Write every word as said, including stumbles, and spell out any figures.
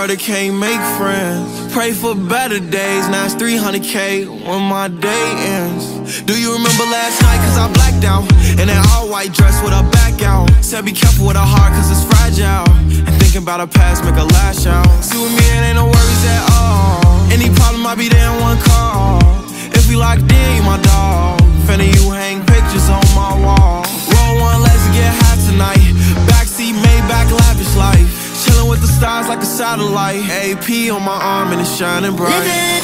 brother can't make friends. Pray for better days, now it's three hundred K when my day ends. Do you remember last night, cause I blacked out, in that all white dress with her back out. Said be careful with her heart cause it's fragile, and thinking about her past make her lash out. See with me it ain't no worries at all. Any problem I be there in one call. If we locked in, you my dog. Finna you hang pictures on my wall. Roll one, let's get high tonight. Backseat, Maybach, lavish life. Chillin' with the stars like a satellite. A P on my arm and it's shining bright.